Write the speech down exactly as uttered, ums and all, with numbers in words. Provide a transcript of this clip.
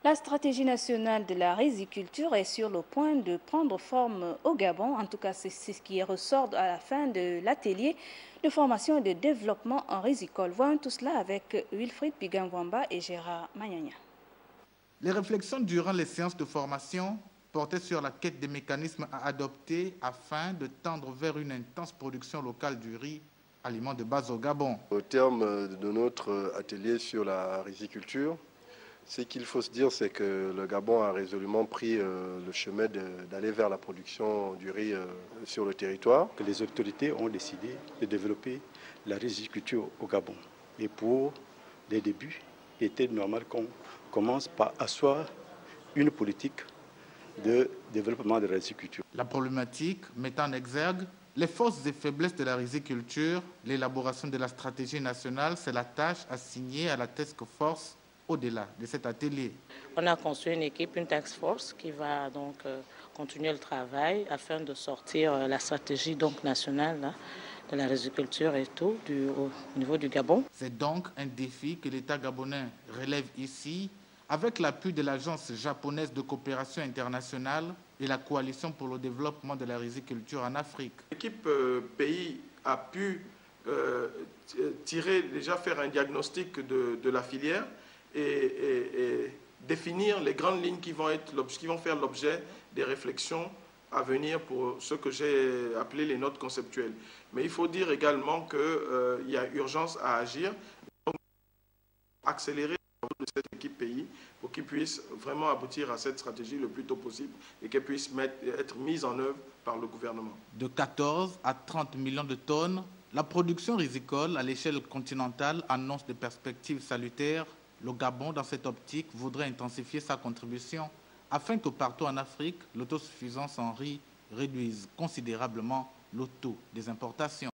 La stratégie nationale de la riziculture est sur le point de prendre forme au Gabon. En tout cas, c'est ce qui ressort à la fin de l'atelier de formation et de développement en rizicole. Voyons tout cela avec Wilfried Pigangwamba et Gérard Magnagna. Les réflexions durant les séances de formation portaient sur la quête des mécanismes à adopter afin de tendre vers une intense production locale du riz, aliment de base au Gabon. Au terme de notre atelier sur la riziculture, ce qu'il faut se dire, c'est que le Gabon a résolument pris euh, le chemin d'aller vers la production du riz euh, sur le territoire. Les autorités ont décidé de développer la riziculture au Gabon. Et pour les débuts, il était normal qu'on commence par asseoir une politique de développement de la riziculture. La problématique met en exergue les forces et faiblesses de la riziculture. L'élaboration de la stratégie nationale, c'est la tâche assignée à la task force au-delà de cet atelier. On a construit une équipe, une task force qui va donc euh, continuer le travail afin de sortir euh, la stratégie donc nationale là, de la riziculture et tout du, au niveau du Gabon. C'est donc un défi que l'État gabonais relève ici avec l'appui de l'Agence japonaise de coopération internationale et la Coalition pour le développement de la riziculture en Afrique. L'équipe euh, pays a pu euh, tirer, déjà faire un diagnostic de, de la filière et, et, et définir les grandes lignes qui vont, être, qui vont faire l'objet des réflexions à venir pour ce que j'ai appelé les notes conceptuelles. Mais il faut dire également qu'il euh, y a urgence à agir, donc accélérer de cette équipe pays pour qu'ils puissent vraiment aboutir à cette stratégie le plus tôt possible et qu'elle puisse mettre, être mise en œuvre par le gouvernement. De quatorze à trente millions de tonnes, la production rizicole à l'échelle continentale annonce des perspectives salutaires. Le Gabon, dans cette optique, voudrait intensifier sa contribution afin que partout en Afrique, l'autosuffisance en riz réduise considérablement le taux des importations.